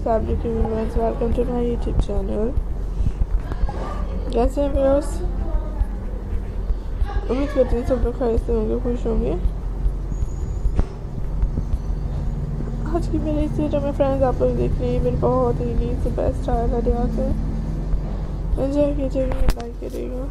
Fabric reviewers, welcome to my YouTube channel. कैसे हैं viewers? उम्मीद करती हूँ सब लोग खैरियत से होंगे, खुश होंगे। आज की मेरी इस वीडियो में फ्रेंड्स आप लोग देख रहे हैं मेरे बहुत ही नीट से बेस्ट स्टाइल आइडिया से एंजॉय कीजिएगा, लाइक करिएगा।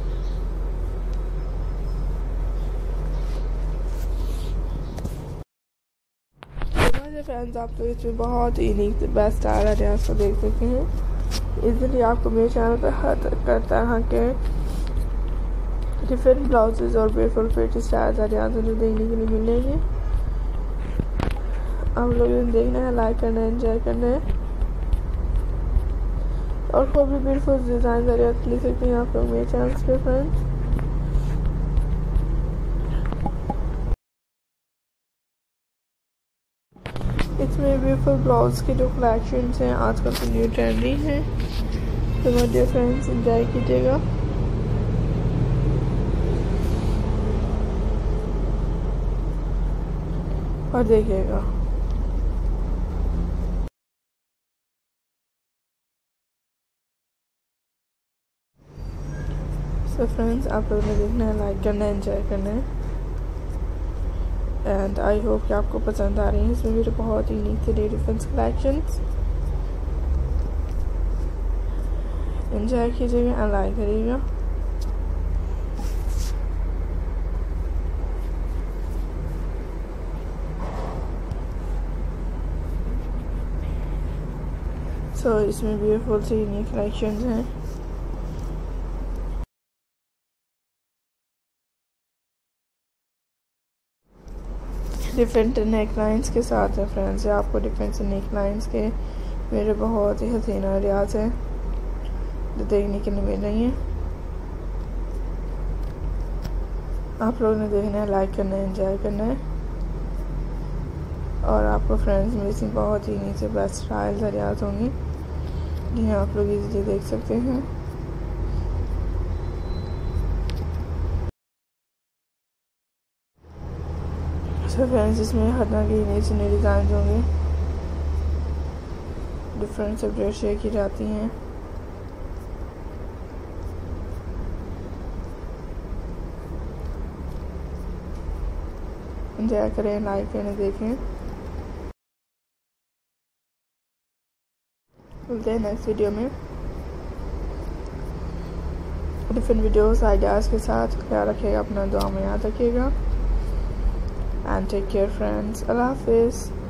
फ्रेंड्स आप लोग इसमें बहुत ही यूनिक से बेस्ट स्टाइल आइडियाज को देख सकते हैं। इजीली आपको मेरे चैनल पर हर तरह के डिफरेंट ब्लाउजेज और ब्यूटीफुल फिट स्टाइल आइडियाज जो देखने के लिए मिलेंगे। आप लोग देखना है, लाइक करना है, एंजॉय करना है और कोई भी ब्यूटीफुल डिजाइन आइडियाज ले सकते हैं आप लोग मेरे चैनल पे फ्रेंड्स। इसमें ब्यूटीफुल ब्लाउज के जो कलेक्शंस हैं आजकल तो न्यू ट्रेंडी हैं, तो मेरे डियर फ्रेंड्स एंजॉय कीजिएगा। और देखिएगा। सो फ्रेंड्स आप लोगों ने देखना है, लाइक करना है, एंजॉय करना है एंड आई होप कि आपको पसंद आ रही है। इसमें मेरे बहुत ही यूनिक से डिफरेंट कलेक्शंस एंजॉय कीजिएगा एंड लाइक करिएगा। सो इसमें ब्यूटीफुल से यूनिक कलेक्शंस हैं। डिफरेंट नेक लाइन्स के साथ है फ्रेंड्स। आपको डिफरेंट नेक लाइन्स के मेरे बहुत ही हसीन आइडियाज हैं जो देखने के लिए मिल रही हैं। आप लोगों ने देखना है, लाइक करना है, एंजॉय करना है और आपको फ्रेंड्स मेरे से बहुत ही नीचे बेस्ट स्टाइल्स आइडियाज होंगी जिन्हें आप लोग इजीली देख सकते हैं। तो फ्रेंड्स इसमें हर तरह के नए डिज़ाइन होंगे, डिफरेंट से ड्रेस शेयर की जाती हैं। एंजॉय करें, लाइक करें, देखें। मिलते हैं नेक्स्ट वीडियो में डिफरेंट वीडियोस आइडियाज़ के साथ। ख्याल रखिएगा अपना, दुआ में याद रखिएगा। And take care friends. Allah Hafiz.